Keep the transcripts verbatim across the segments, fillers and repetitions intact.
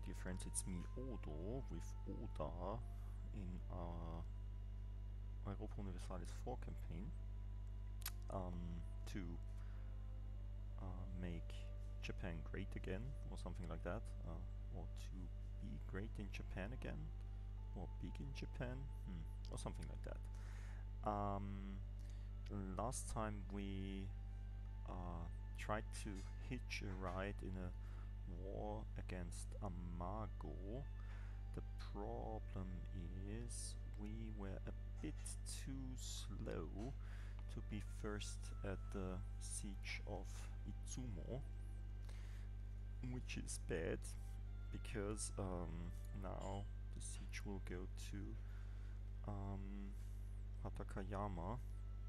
dear friends, it's me Odo with Oda in our Europa Universalis four campaign um, to uh, make Japan great again, or something like that, uh, or to be great in Japan again, or big in Japan, hmm, or something like that. Um, last time we uh, tried to hitch a ride in a war against Amago. The problem is we were a bit too slow to be first at the siege of Itsumo, which is bad because um, now the siege will go to um, Hatakayama.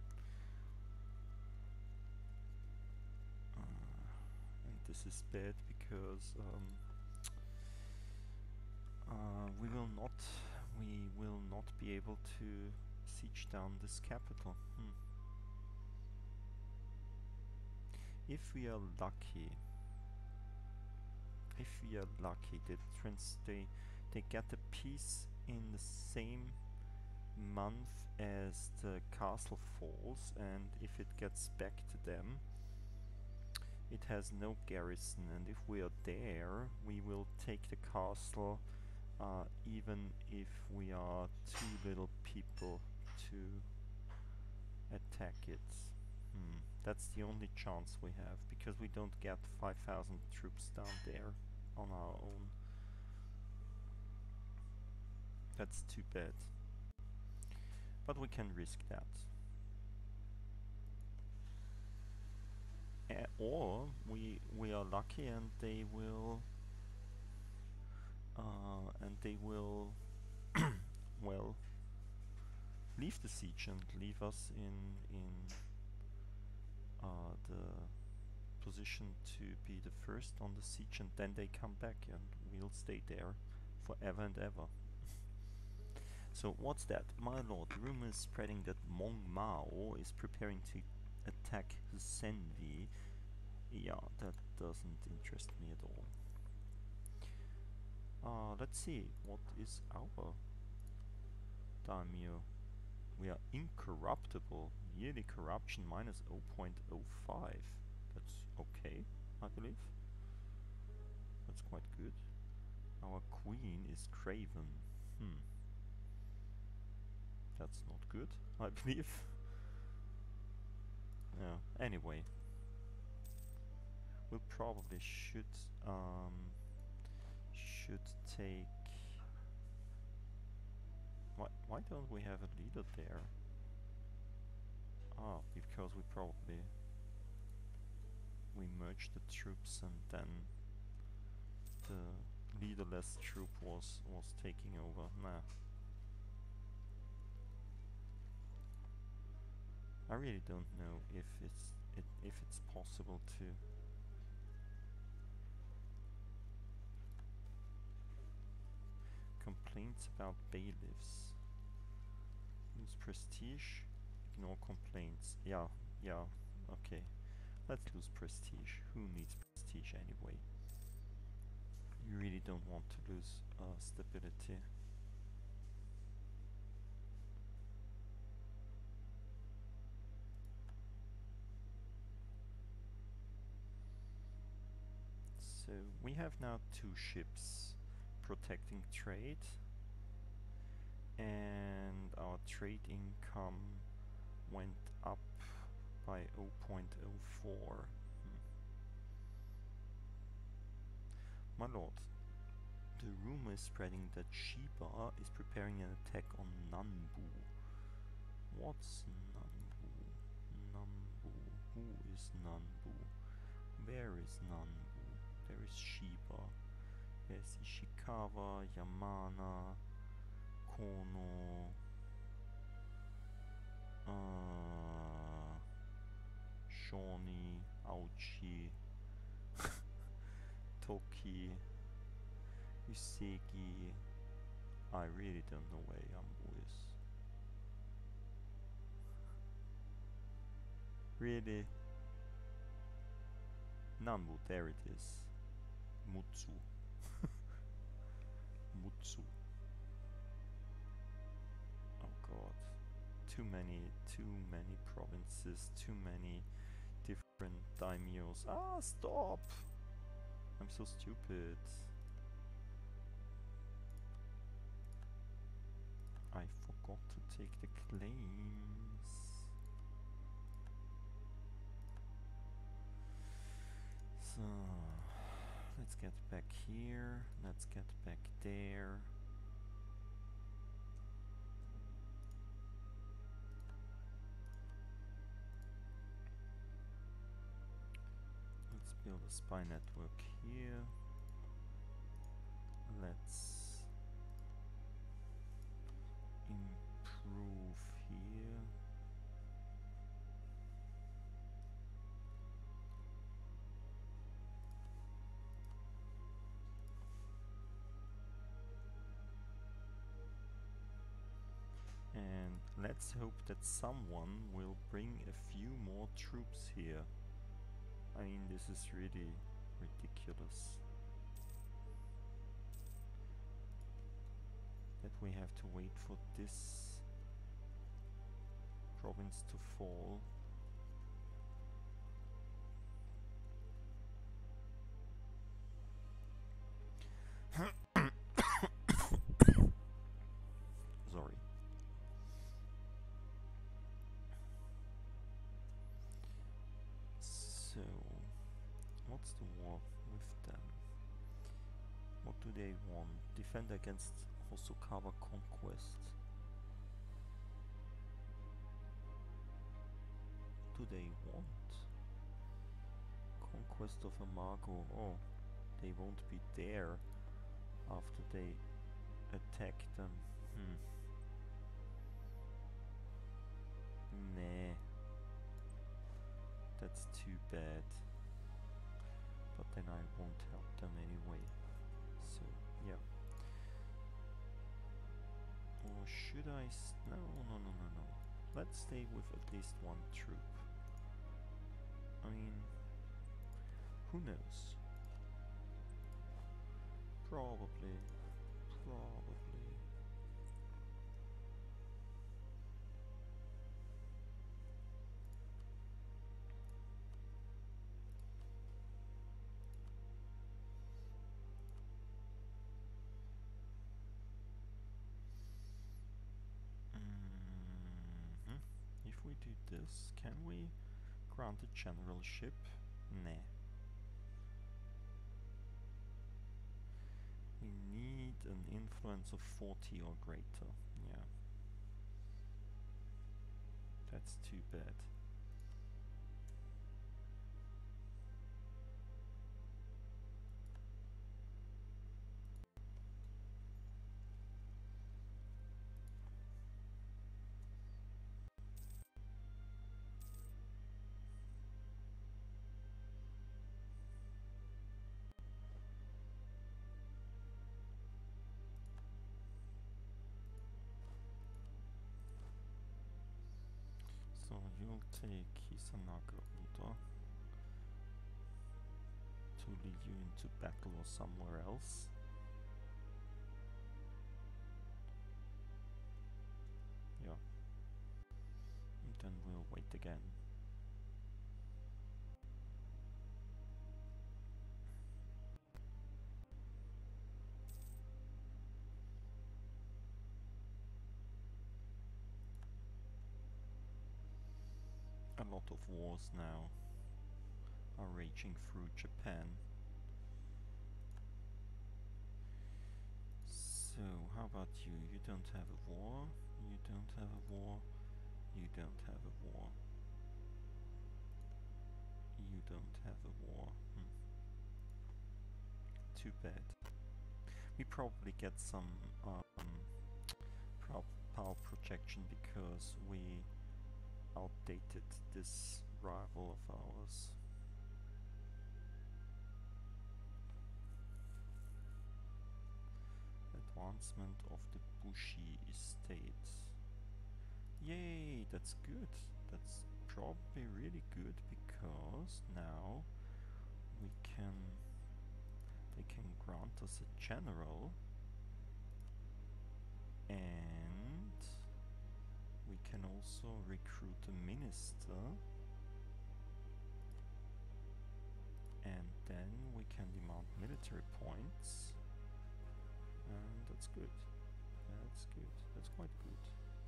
Uh, and this is bad because um, Uh, we will not, we will not be able to siege down this capital. Hmm. If we are lucky, if we are lucky, they trans they they get a peace in the same month as the castle falls, and if it gets back to them, it has no garrison. And if we are there, we will take the castle. Uh, even if we are too little people to attack it. Hmm. That's the only chance we have, because we don't get five thousand troops down there on our own. That's too bad. But we can risk that. Uh, or we we are lucky and they will uh, and they will well leave the siege and leave us in in uh, the position to be the first on the siege, and then they come back and we'll stay there forever and ever. So what's that? My lord, the rumor is spreading that Mong Mao is preparing to attack Senvi. Yeah, that doesn't interest me at all. Uh, let's see, what is our daimyo? We are incorruptible. Yearly corruption minus zero point zero five. That's okay, I believe. That's quite good. Our queen is craven. Hmm. That's not good, I believe. Yeah, anyway. We probably should um should take why why don't we have a leader there? Ah, because we probably we merged the troops and then the leaderless troop was was taking over. Nah. I really don't know if it's it, if it's possible to complaints about bailiffs. Lose prestige, ignore complaints. Yeah, yeah, okay. Let's lose prestige. Who needs prestige anyway? You really don't want to lose uh, stability. So we have now two ships protecting trade, and our trade income went up by zero point zero four. Hmm. My lord, the rumor is spreading that Shiba is preparing an attack on Nanbu. What's Nanbu? Nanbu. Who is Nanbu? Where is Nanbu? There is Shiba. There's Ishikawa, Yamana, Kono, uh, Shawnee, Auchi, Toki, Usegi. I really don't know where Yambu is. Really? Nanbu, there it is. Mutsu. Mutsu. Oh god. Too many, too many provinces, too many different daimyos. Ah, stop! I'm so stupid. I forgot to take the claims. So, let's get back here, let's get back there. Let's build a spy network here. Let's improve here. And let's hope that someone will bring a few more troops here. I mean, this is really ridiculous. That we have to wait for this province to fall. Sorry. So, what's the war with them? What do they want? Defend against Hosokawa conquest. Do they want? Conquest of Amago. Oh, they won't be there after they attack them. Hmm. Nah. That's too bad. But then I won't help them anyway. So, yeah. Or should I... S no, no, no, no, no. Let's stay with at least one troop. I mean... who knows? Probably. Probably. Mm-hmm. If we do this, can we grant a generalship? Nah. We need an influence of forty or greater. Yeah. That's too bad. So you'll take Hisanaga Uda to lead you into battle or somewhere else. Yeah. And then we'll wait again. A lot of wars now are raging through Japan. So, how about you? You don't have a war, you don't have a war, you don't have a war. You don't have a war. Hmm. Too bad. We probably get some um, pro power projection because we outdated this rival of ours. Advancement of the Bushi estate. Yay, that's good. That's probably really good because now we can... they can grant us a general And we can also recruit a minister. And then we can demand military points. And that's good. That's good. That's quite good.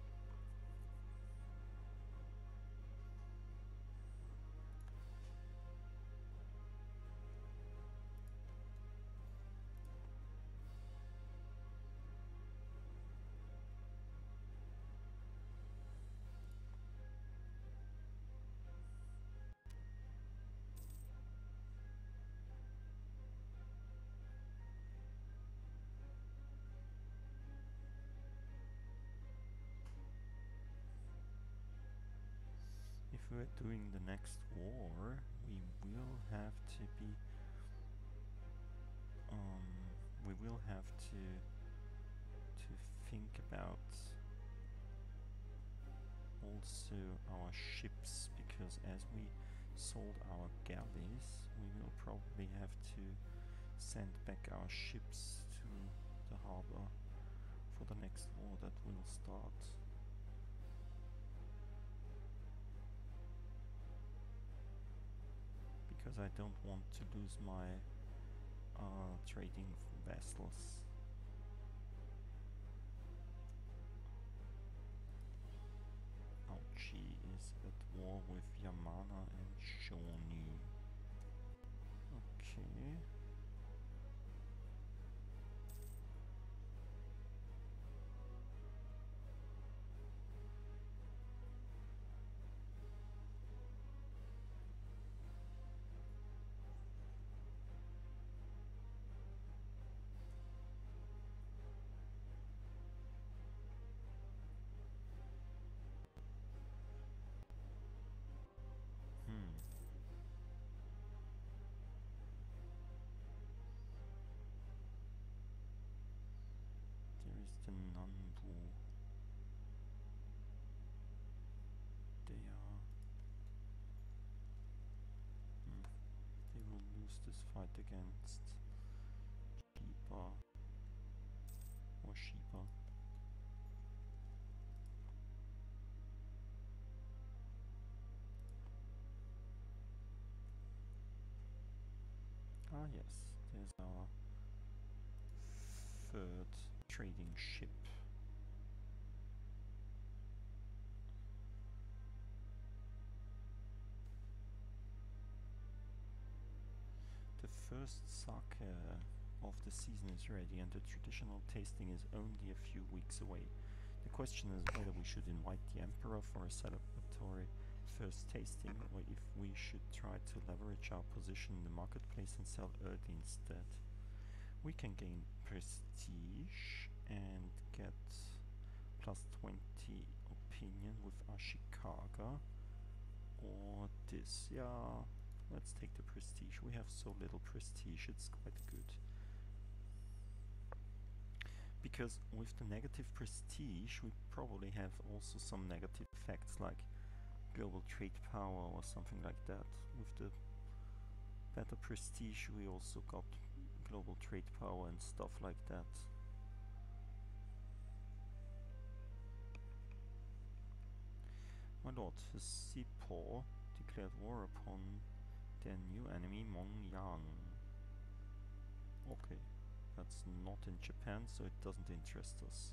If we're doing the next war, we will have to be um, we will have to to think about also our ships, because as we sold our galleys, we will probably have to send back our ships to the harbor for the next war that will start. Because I don't want to lose my uh, trading vessels. Auchi is at war with Yamana and Shoni. Okay. Hmm. There is the Nanbu. They are... Hmm. They will lose this fight against Shiba or Shiba. Ah yes, there's our third trading ship. The first sake of the season is ready and the traditional tasting is only a few weeks away. The question is whether we should invite the Emperor for a celebratory first tasting, or if we should try to leverage our position in the marketplace and sell early instead. We can gain prestige and get plus twenty opinion with Ashikaga, or this. Yeah, let's take the prestige. We have so little prestige, it's quite good. Because with the negative prestige, we probably have also some negative effects like global trade power or something like that. With the better prestige, we also got global trade power and stuff like that. My lord, Sipo declared war upon their new enemy, Mongyang. Okay, that's not in Japan, so it doesn't interest us.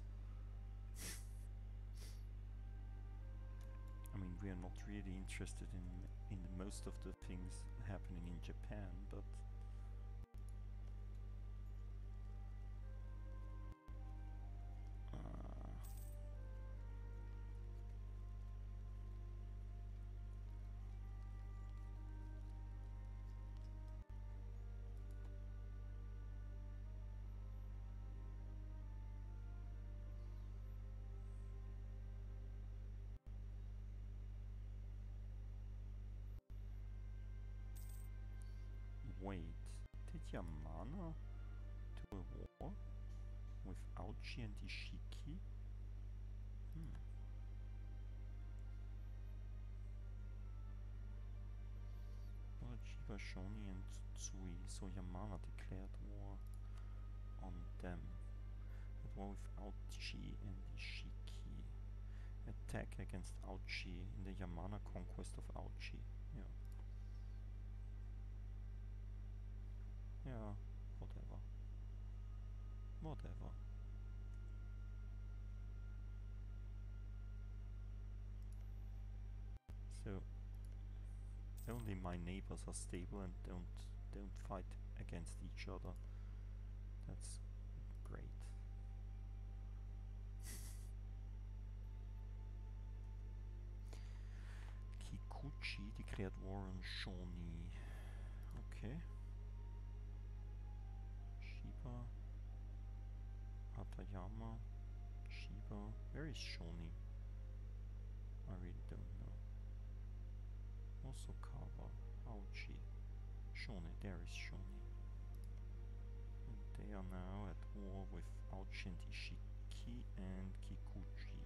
I mean, we are not really interested in in most of the things happening in Japan, but uh, wait, did Yamana do a war with Auchi and Ishiki? Hmm. Well, Chiba, Shoni and Tsui, so Yamana declared war on them. It war with Auchi and Ishiki. Attack against Auchi in the Yamana conquest of Auchi. Yeah. Yeah, whatever. Whatever. So only my neighbors are stable and don't don't fight against each other. That's great. Kikuchi declared war on Shoni. Okay. Shiba. Hatayama. Shiba. Where is Shoni? I really don't know. Osokawa. Auchi. Shoni. There is Shoni. And they are now at war with Auchi and Ishiki and Kikuchi.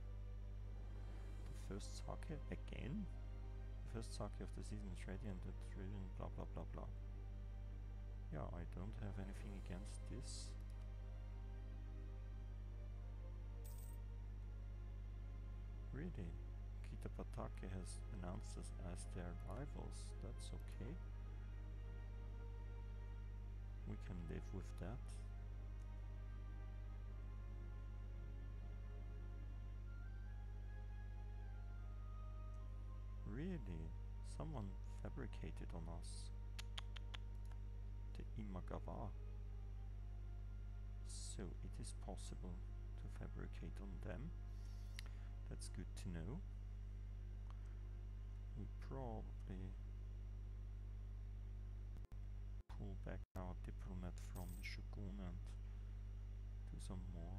The first sake again? The first sake of the season is ready and the tradition blah blah blah blah. Yeah, I don't have anything against this. Really? Kitabatake has announced us as their rivals. That's okay. We can live with that. Really? Someone fabricated on us. The Imagawa. So it is possible to fabricate on them. That's good to know. We probably pull back our diplomat from the Shogun and do some more.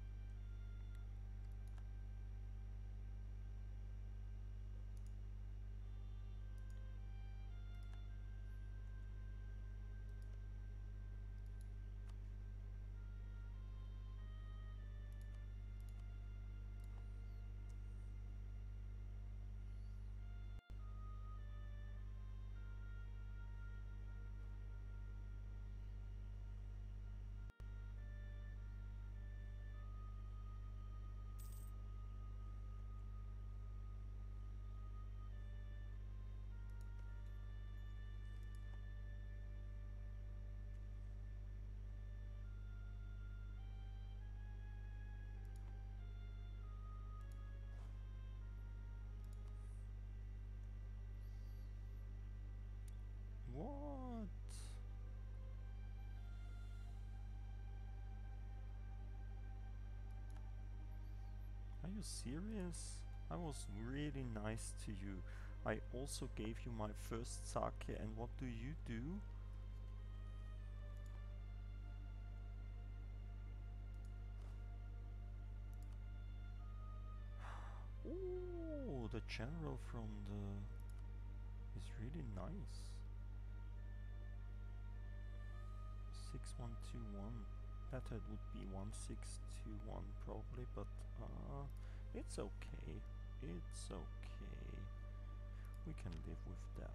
What? Are you serious? I was really nice to you. I also gave you my first sake, and what do you do? Oh, the general from the is really nice. six one two one. Better it would be one six two one probably, but uh, it's okay. It's okay. We can live with that.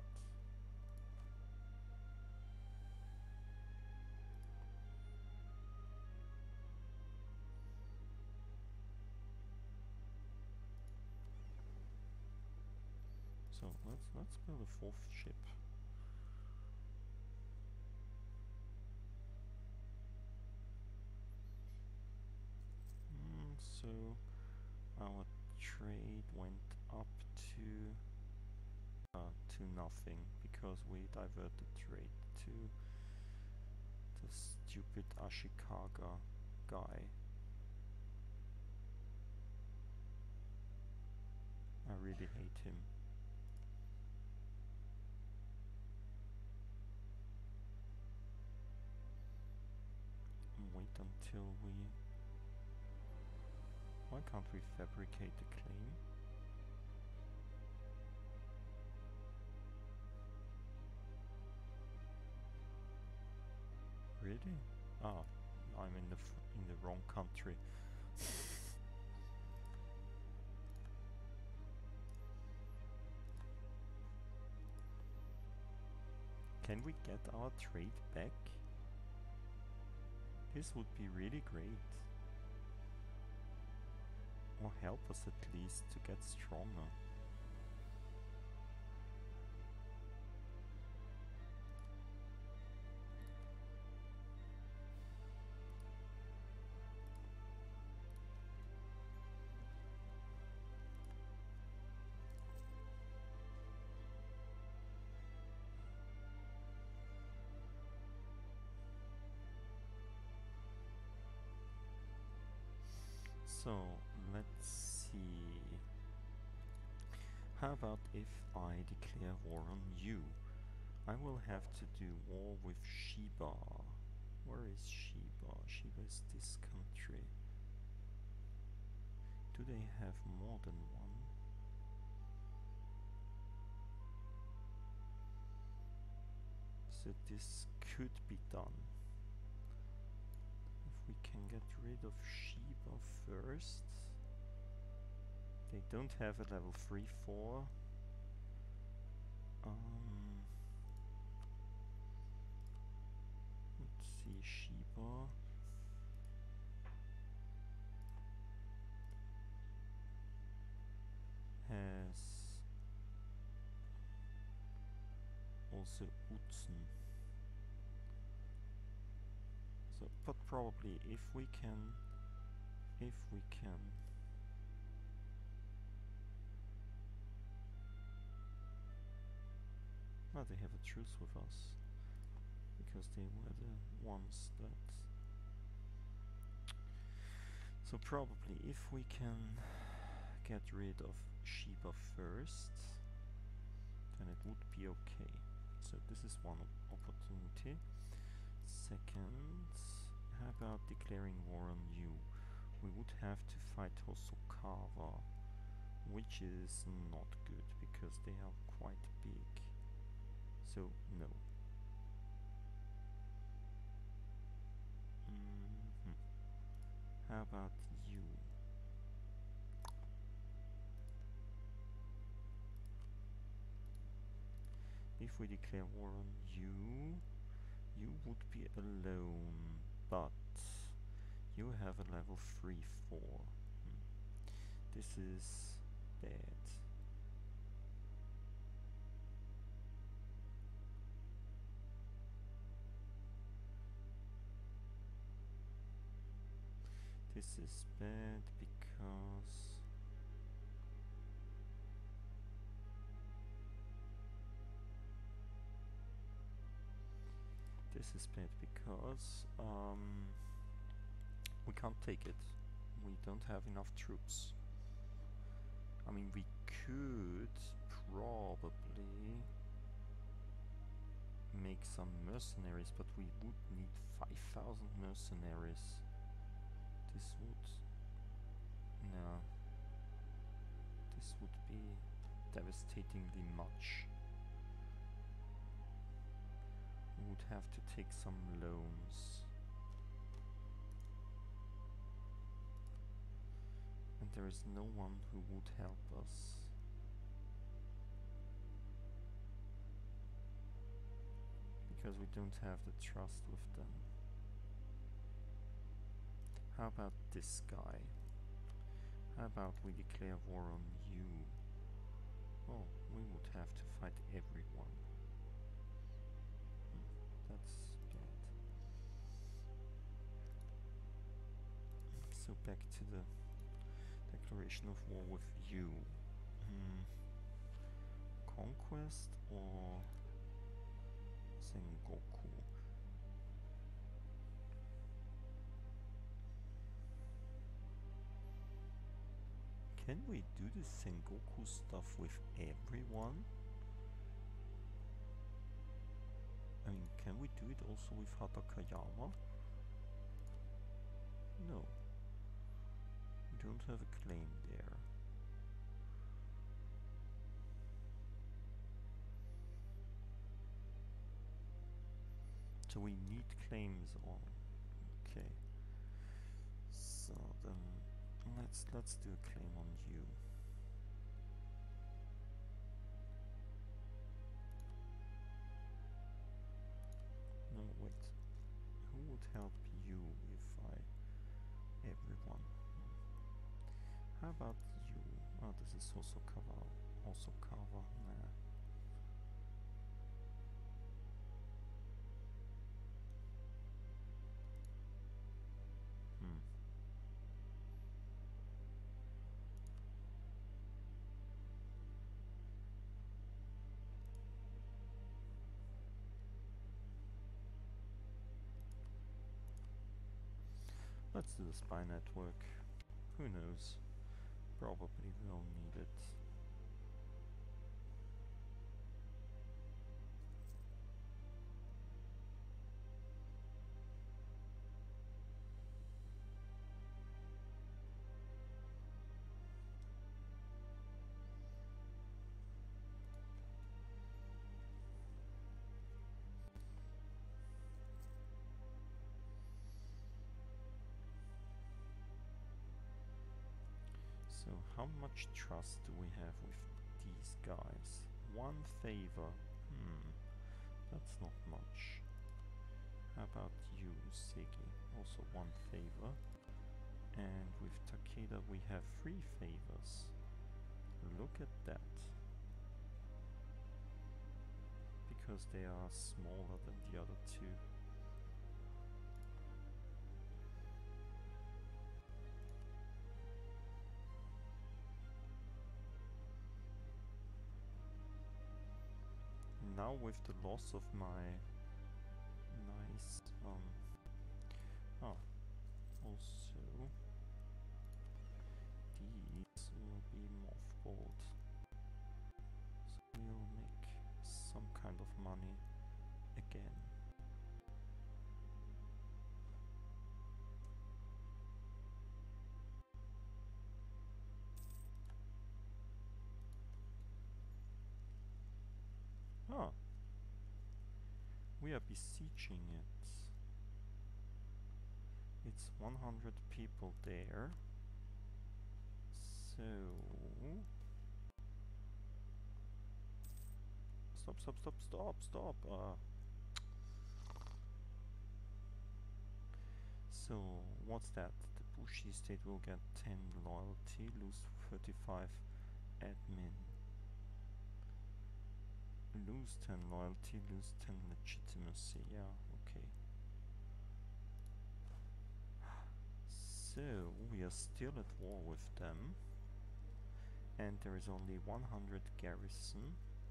So let's let's build a fourth ship. Mm, so our trade went up to uh, to nothing because we diverted trade to the stupid Ashikaga guy. I really hate him. Wait until we... Why can't we fabricate the claim? Really? Ah, I'm in the f in the wrong country. Can we get our trade back? This would be really great. or help us at least to get stronger. So, let's see. How about if I declare war on you? I will have to do war with Sheba. Where is Sheba? Sheba is this country. Do they have more than one? So this could be done. If we can get rid of Sheba first. They don't have a level three four. Um, let's see, Sheba. Has also Utzen. So, but probably if we can, if we can. Well, they have a truce with us because they were the ones that. So probably if we can get rid of Sheba first, then it would be okay. So this is one opportunity. Second, how about declaring war on you? We would have to fight Hosokawa, which is not good because they are quite big. So no. Mm-hmm. How about you? If we declare war on you, you would be alone, but you have a level three four. Hmm. This is bad. This is bad because this is bad because um, we can't take it. We don't have enough troops. I mean, we could probably make some mercenaries, but we would need five thousand mercenaries. This would... no. This would be devastatingly much. We would have to take some loans. And there is no one who would help us. Because we don't have the trust with them. How about this guy? How about we declare war on you? Oh, we would have to fight everyone. Hmm, that's bad. So back to the declaration of war with you. Hmm. Conquest or Sengoku? Can we do the Sengoku stuff with everyone? I mean, can we do it also with Hatakayama? No. We don't have a claim there. So we need claims on. Okay. So then let's let's do a claim on you. No, wait. Who would help you if I... everyone? How about you? Oh, this is also cover. Also cover. Nah. Hmm. Let's do the spy network. Who knows? Probably will need it. So how much trust do we have with these guys? One favor. Hmm, that's not much. How about you, Sigi? Also one favor. And with Takeda we have three favors. Look at that. Because they are smaller than the other two. Now with the loss of my nice um oh also these will be mothballed, so we'll make some kind of money again. Ah, we are besieging it. It's one hundred people there. So stop, stop, stop, stop, stop. Uh. So what's that? The Bushi state will get ten loyalty, lose thirty-five admin. Lose ten loyalty, lose ten legitimacy. Yeah, okay. So we are still at war with them, and there is only one hundred garrison,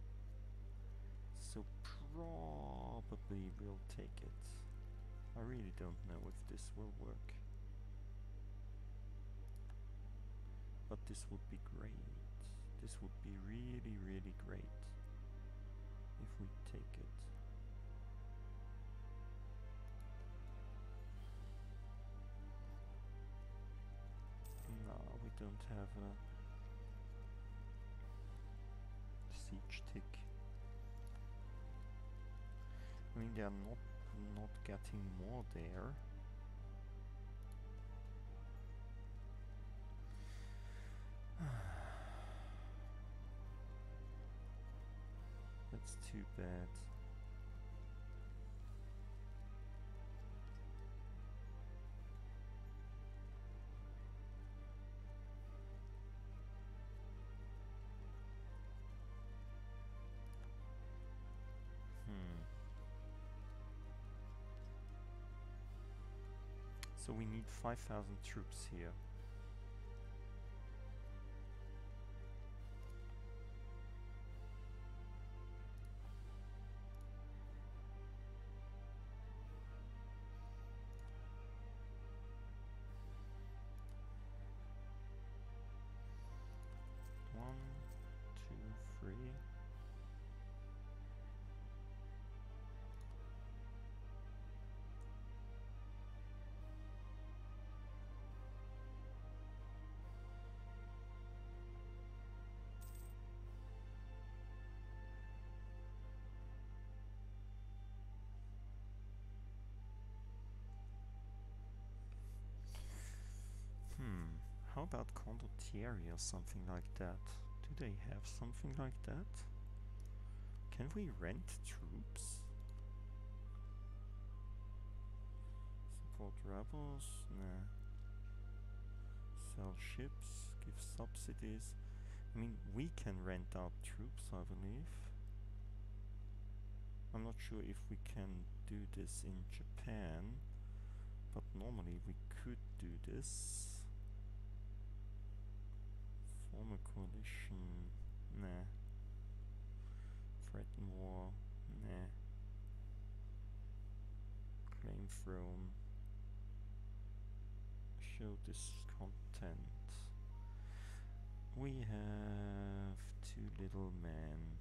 so probably we'll take it. I really don't know if this will work, but this would be great. This would be really, really great if we take it. No, we don't have a siege tick. I mean, they are not not getting more there. That's too bad. Hmm. So we need five thousand troops here. One, two, three. Hmm. How about condottieri or something like that? Do they have something like that? Can we rent troops? Support rebels? Nah. Sell ships? give subsidies. I mean, we can rent out troops, I believe. I'm not sure if we can do this in Japan, but normally we could do this. Form a coalition, nah. Threaten war, nah. Claim throne. Show discontent. We have two little men.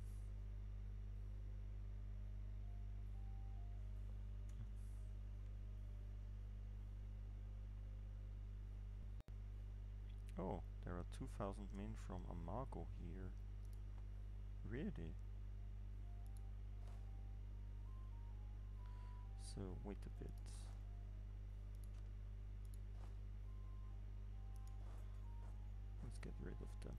Oh, there are two thousand men from Amago here. Really? So, wait a bit. Let's get rid of them.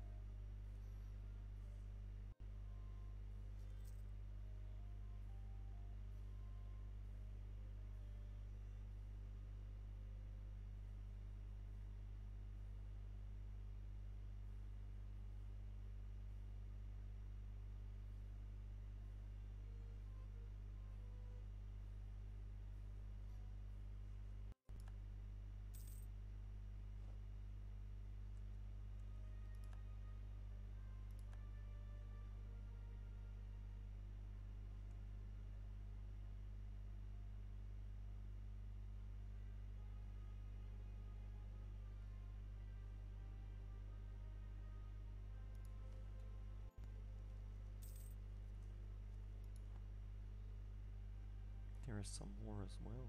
There is some war as well.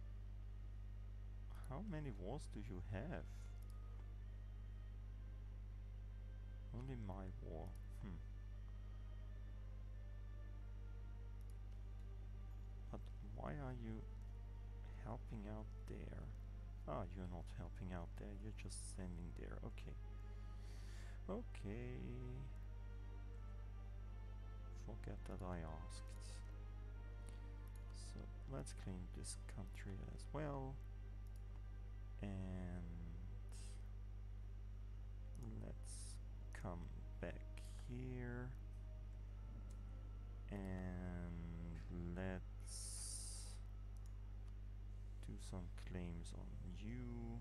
How many wars do you have? Only my war. Hmm. But why are you helping out there? Ah, you're not helping out there, you're just standing there. Okay. Okay. Forget that I asked. So let's claim this country as well. And let's come back here. And let's do some claims on you.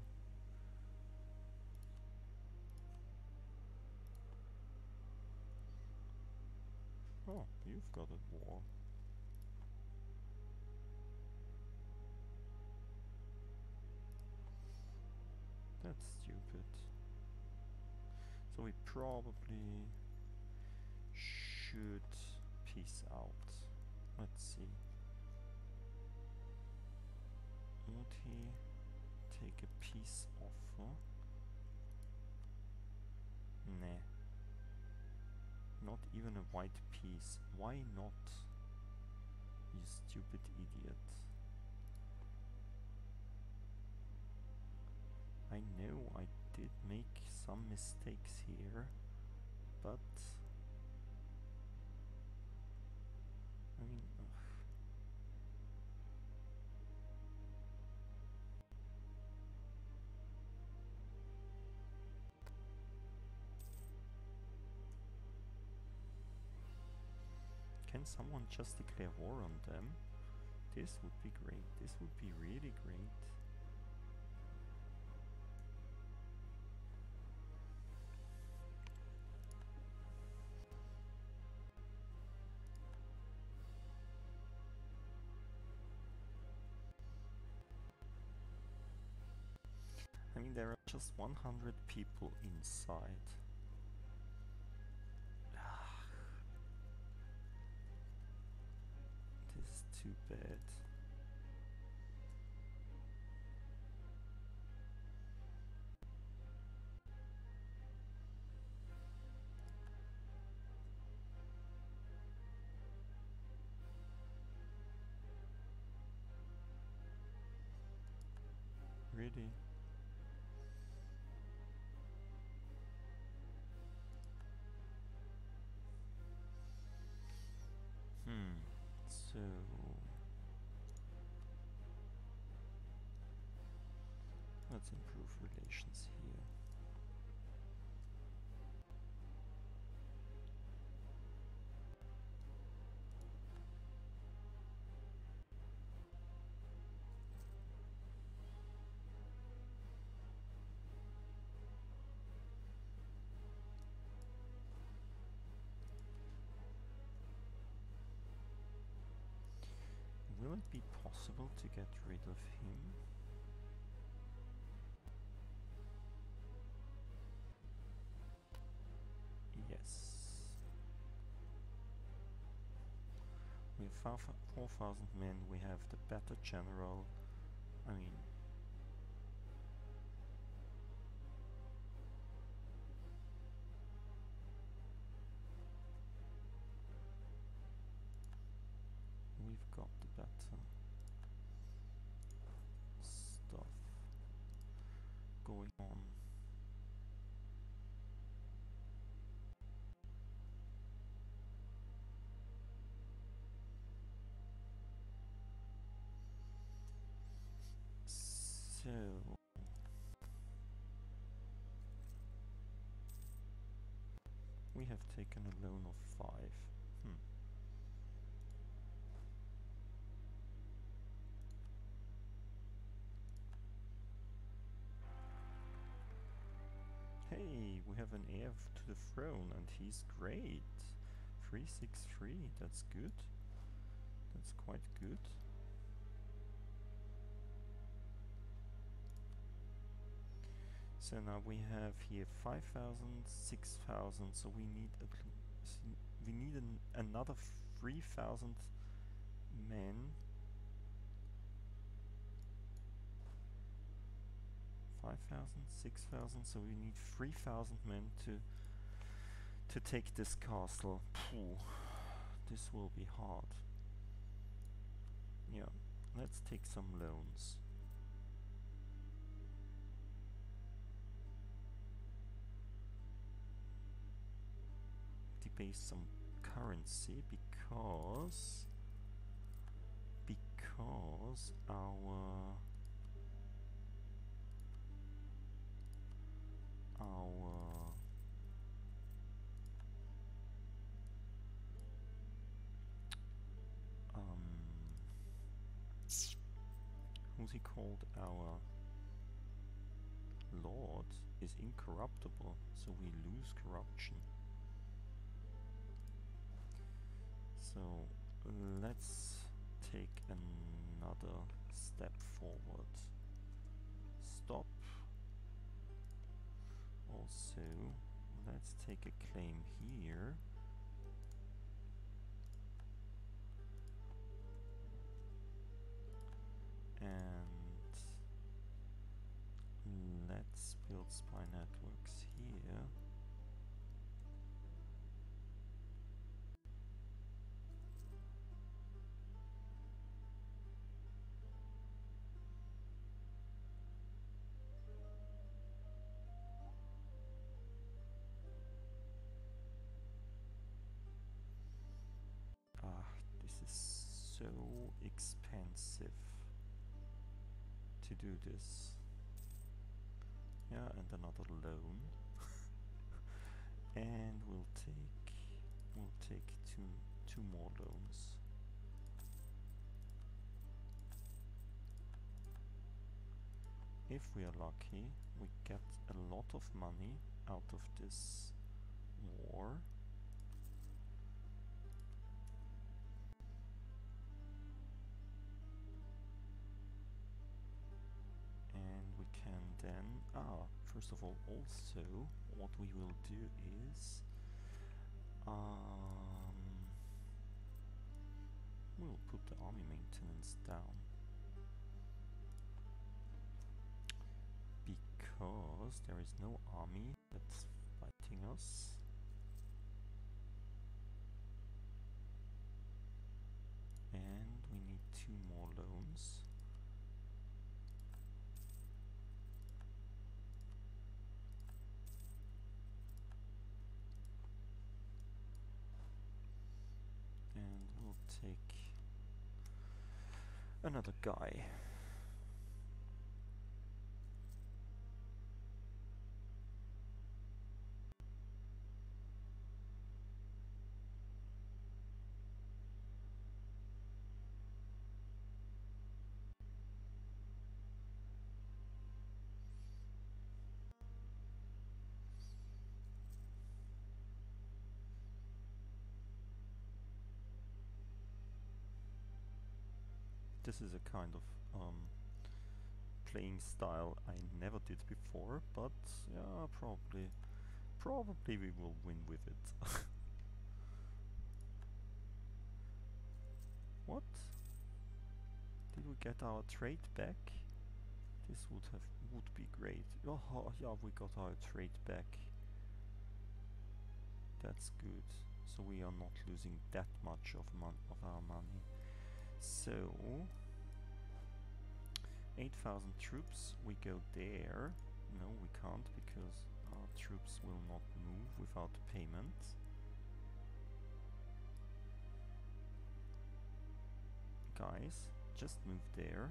Oh, you've got a war. That's stupid. So we probably should peace out. Let's see. Would he take a peace offer? Nah. Not even a white peace. Why not? You stupid idiot. I know I did make some mistakes here, but I mean, ugh. Can someone just declare war on them? This would be great. This would be really great. I mean, there are just one hundred people inside. This is too bad. Really? Hmm. So let's improve relations here. it be possible to get rid of him? Yes. We have four thousand men, we have the better general. I mean, we've got the better stuff going on. So we have taken a loan of five. Hmm. Hey, we have an heir to the throne and he's great. three six three, that's good. That's quite good. So now we have here five thousand, six thousand, so we need a we need an, another three thousand men. five thousand, six thousand, so we need three thousand men to to take this castle. Phew, this will be hard. Yeah, let's take some loans. Debase some currency because because our our um who's he called, our lord is incorruptible, so we lose corruption. So let's take another step forward. Stop. Also, let's take a claim here. And let's build spy networks here. Ah, this is so expensive to do this. Yeah, and another loan. And we'll take we'll take two two more loans. If we are lucky, we get a lot of money out of this war. And we can then, ah, first of all, also, what we will do is, um, we'll put the army maintenance down. Because there is no army that's fighting us. And we need two more loans. And we'll take another guy. this is a kind of um, playing style I never did before, but yeah, probably, probably we will win with it. What? Did we get our trade back? This would have would be great. Oh yeah, we got our trade back. That's good. So we are not losing that much of mon of our money. So eight thousand troops. We go there. No, we can't because our troops will not move without payment. Guys, just move there.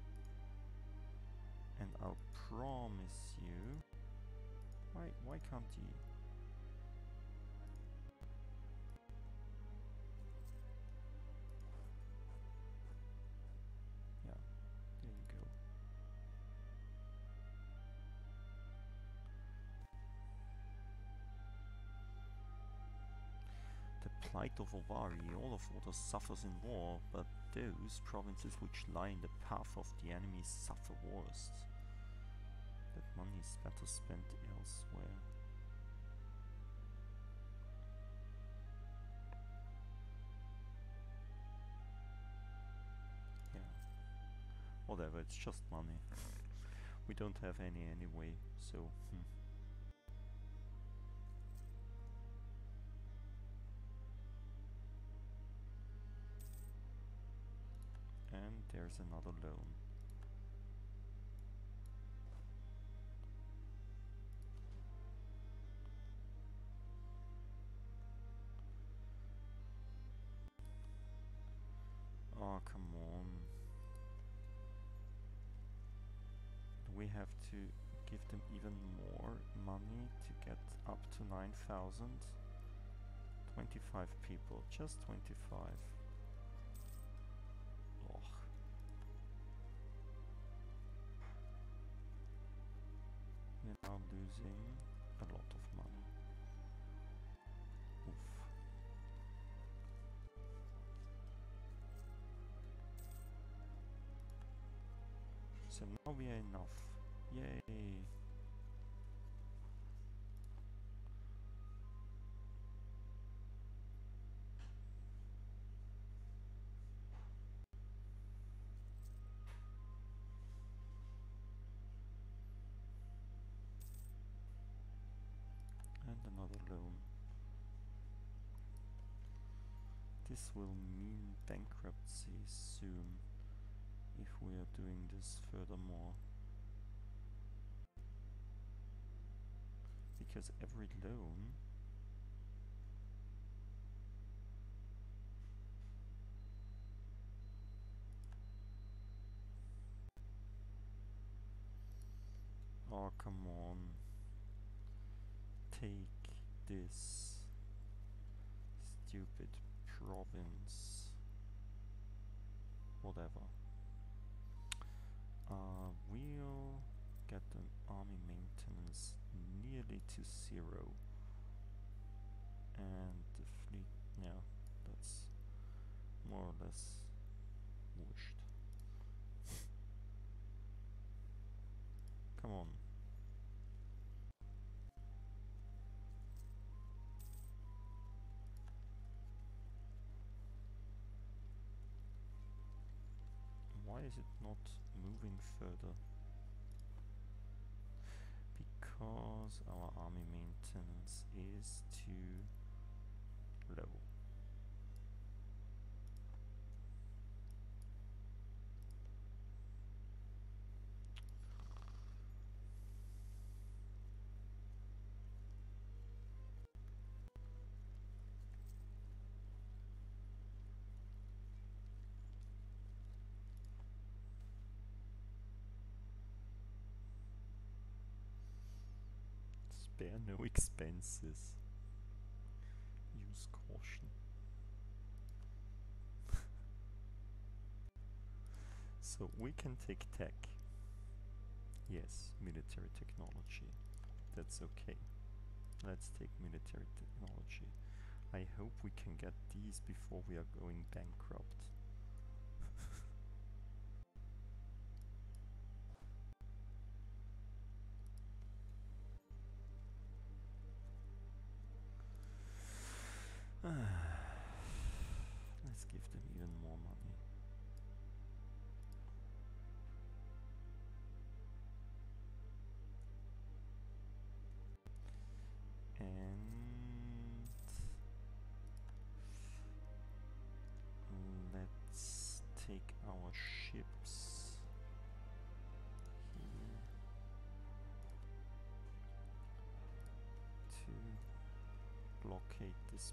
And I'll promise you... Why, why can't you? Yeah, there you go. The plight of Ovari, all of Order suffers in war, but those provinces which lie in the path of the enemy suffer worst. That money is better spent elsewhere. Yeah. Whatever, it's just money. We don't have any anyway, so... Hmm. And there's another loan. Oh, come on. We have to give them even more money to get up to nine thousand. twenty-five people, just twenty-five. Ugh. We're now losing a lot of money. Oof. So now we are enough. Yay! And another loan. This will mean bankruptcy soon if we are doing this furthermore. Because every loan oh come on, take this stupid province, whatever. Uh, we'll get the army maintenance nearly to zero. And the fleet, yeah, that's more or less wished. Come on. Why is it not moving further? Because our army maintenance is too low. Spare no expenses. Use caution. So we can take tech. Yes, military technology. That's okay. Let's take military technology. I hope we can get these before we are going bankrupt. relocate this.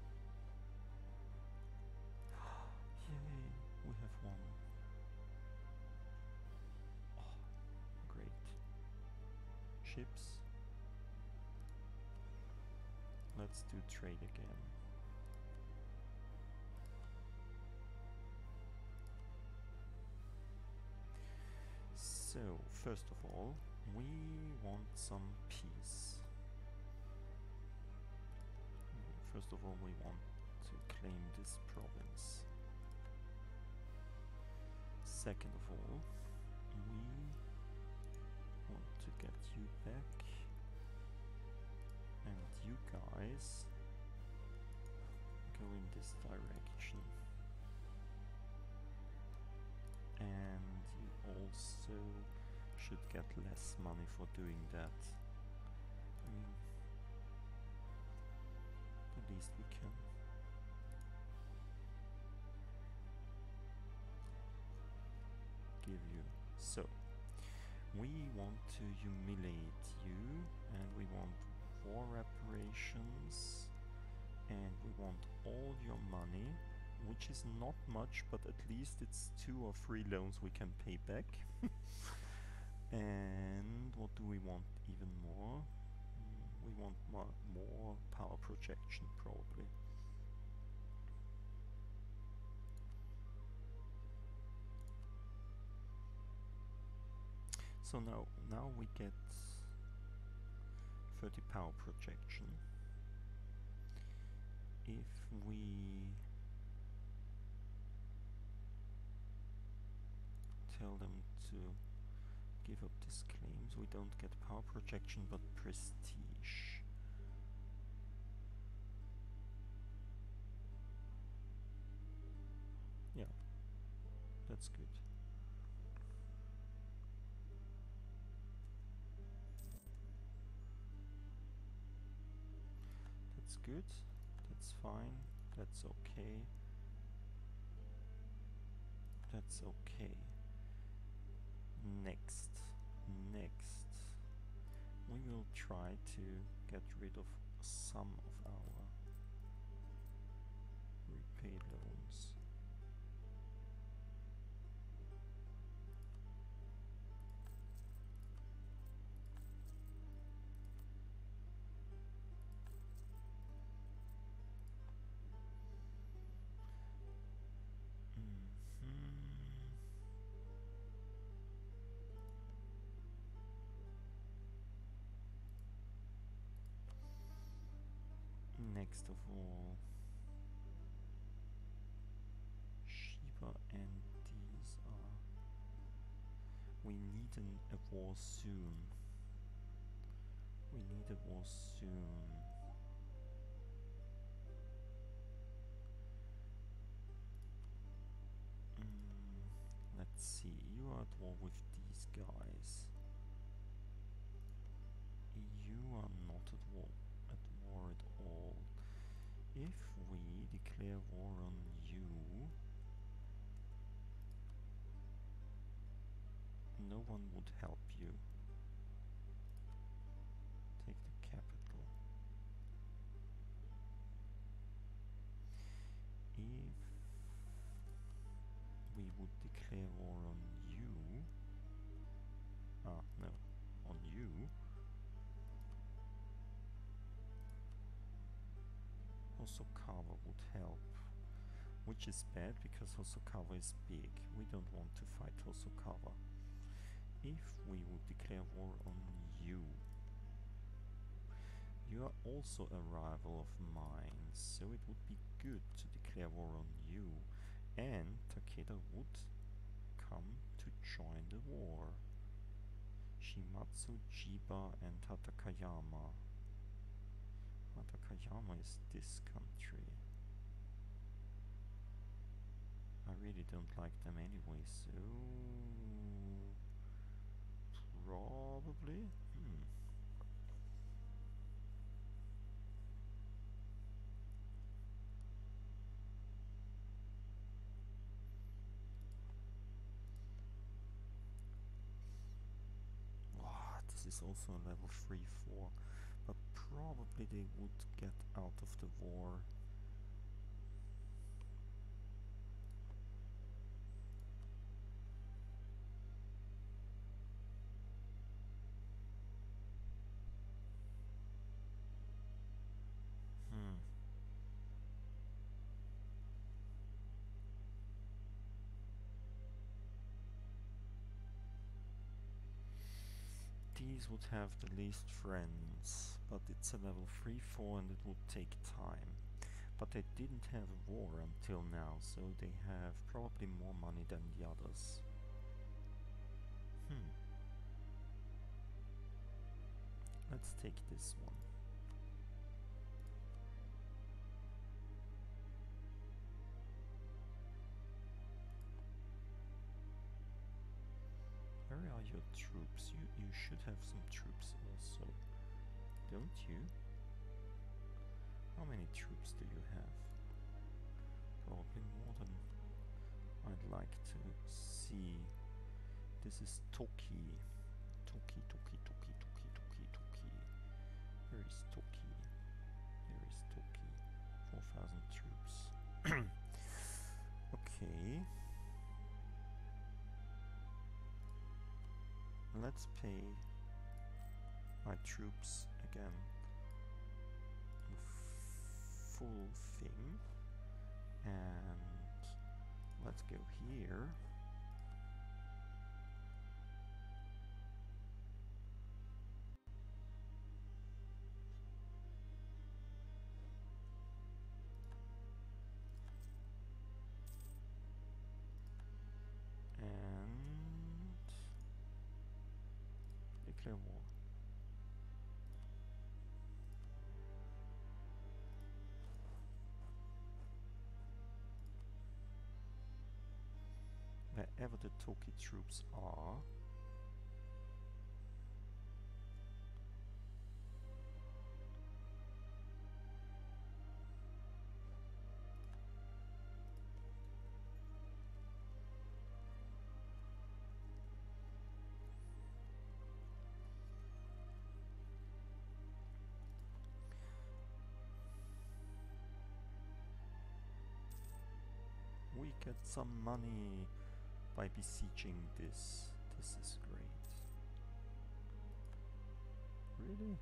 Yay, we have one. Oh, great. Ships. Let's do trade again. So, first of all, we want some peace. First of all, we want to claim this province. Second of all, we want to get you back, and you guys go in this direction. And you also should get less money for doing that. I mean, the least we can. Give you. So, we want to humiliate you, and we want war reparations, and we want all your money, which is not much, but at least it's two or three loans we can pay back. And what do we want even more? Mm, we want more, more power projection, probably. So now, now we get thirty power projection. If we tell them to give up these claims, we don't get power projection but prestige. Yeah, that's good. That's good, that's fine, that's okay. That's okay. Next, next, we will try to get rid of some of our repay loans. Next of all, Shiba and these are... We need an, a war soon. We need a war soon. Mm, let's see, you are at war with these guys. You are not at war, at war at all. If we declare war on you, no one would help you. Take the capital. If we would declare war on you, ah no, on you, Hosokawa would help, which is bad because Hosokawa is big. We don't want to fight Hosokawa. If we would declare war on you, you are also a rival of mine, so it would be good to declare war on you, and Takeda would come to join the war. Shimatsu, Jiba and Hatakayama. Hatakayama is this country. I really don't like them anyway, so... Probably? Hmm. Wow, this is also a level three four, but probably they would get out of the war. Hmm. These would have the least friends, but it's a level three four and it would take time. But they didn't have a war until now, so they have probably more money than the others. Hmm. Let's take this one. Where are your troops? You you should have some troops also, don't you? How many troops do you have? Probably more than I'd like to see. This is Toki. Toki, Toki, Toki, Toki, Toki, Toki. Where is Toki? There is Toki. four thousand troops. Okay. Let's pay my troops again the full thing. And let's go here. And declare war. Wherever the Toki troops are, we get some money by besieging this. This is great. Really?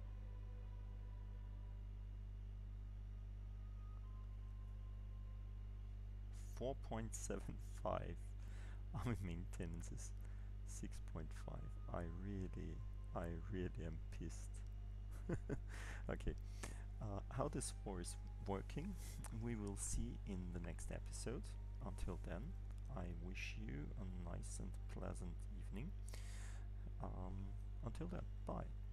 four point seven five. Army maintenance is six point five. I really, I really am pissed. Okay, uh, how this war is working, we will see in the next episode. Until then, I wish you a nice and pleasant evening. Um, until then, bye.